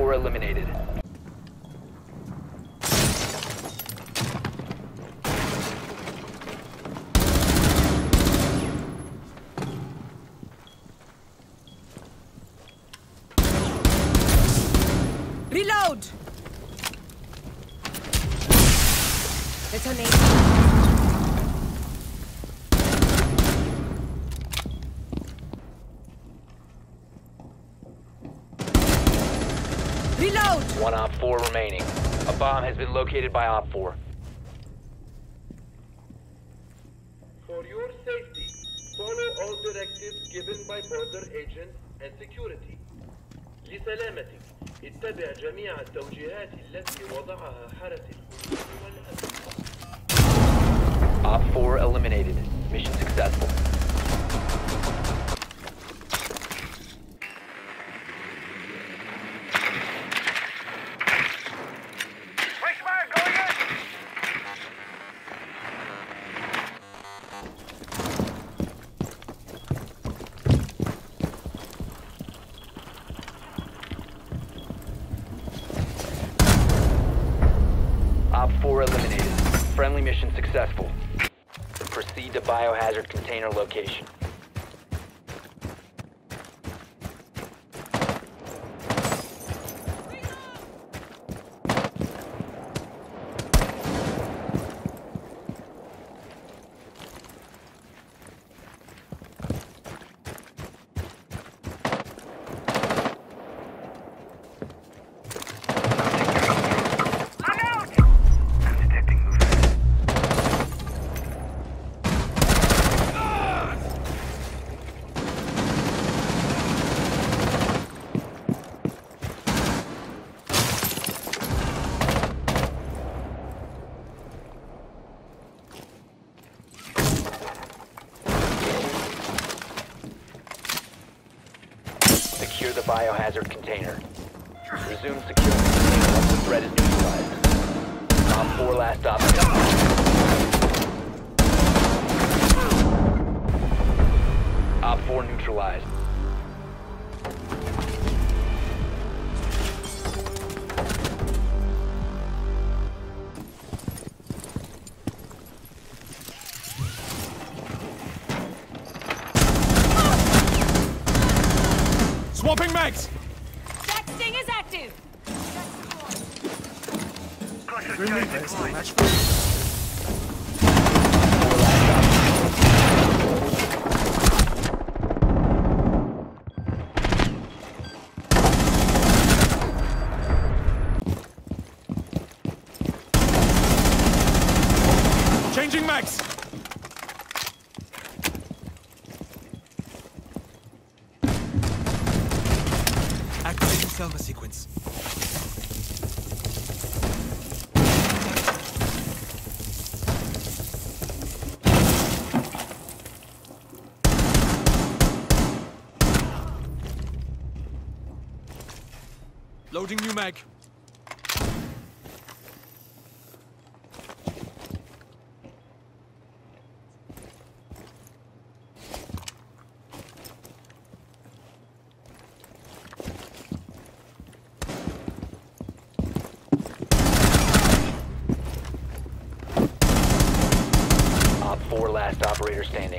4 eliminated. Reload! Detonate. Reload! One Op 4 remaining. A bomb has been located by Op 4. For your safety, follow all directives given by border agents and security. لسلامتك، اتبع جميع التوجيهات التي وضعها حرس الحدود والأمن. Op 4 eliminated. Mission successful. Op 4 eliminated. Friendly mission successful. Proceed to biohazard container location. Secure the biohazard container. Resume securing the container once the threat is neutralized. Op 4 last stop. Op 4 neutralized. Swapping mags! Jack Sting is active! Changing mags! Activating Selma sequence. Loading new mag. Op 4 last operator standing.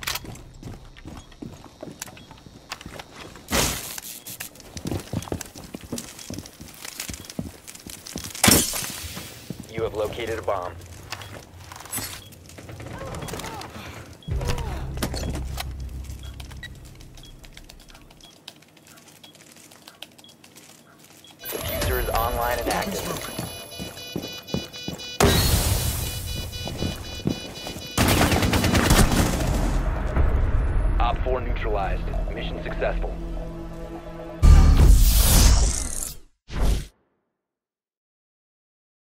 You have located a bomb. Diffuser is online and active. Op 4 neutralized. Mission successful.